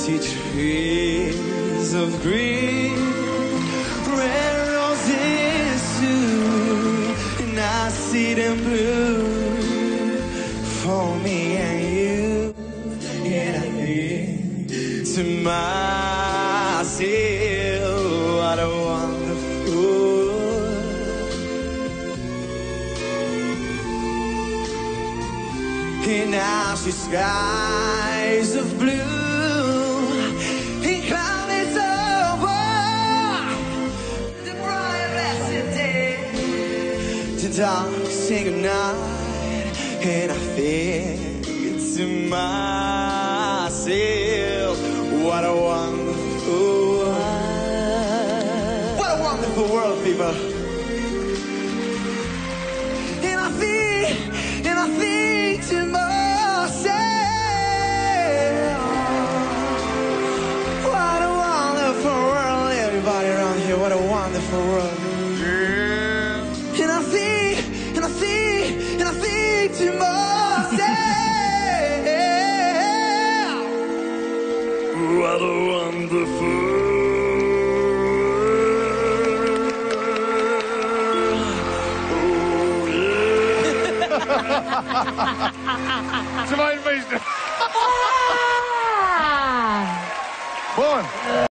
see trees of green, red roses too, and I see them blue for me and you. And I think to myself, what a wonderful and now she skies of blue and clouds over the bright blessed day to dancing goodnight. And I think to myself, what a wonderful world. What a wonderful world, people. And I think to myself, what a wonderful world. Everybody around here, what a wonderful world. Yeah. And I think to myself, what a wonderful Ze waren feesten. Bun.